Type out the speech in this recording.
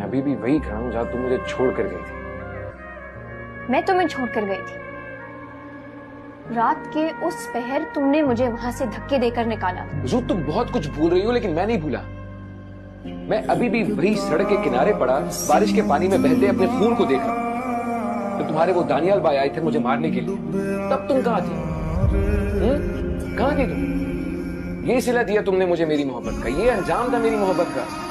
अभी भी वही खड़ा हूं जहां तुम मुझे छोड़ कर गई थी। मैं तुम्हें छोड़ कर गई थी। रात के उस पहर तुमने मुझे वहां से धक्के देकर निकाला। हुजूर तुम बहुत कुछ भूल रही हो, लेकिन मैं नहीं भूला। मैं अभी भी वही सड़क के किनारे पड़ा, बारिश के पानी में बहते अपने खून को देख रहा हूं। तो तुम्हारे वो दानियाल भाई आए थे मुझे मारने के लिए, तब तुम कहां थी? कहां थी तुम? ये सिला दिया तुमने मुझे मेरी मोहब्बत का, ये अंजाम था मेरी मोहब्बत का।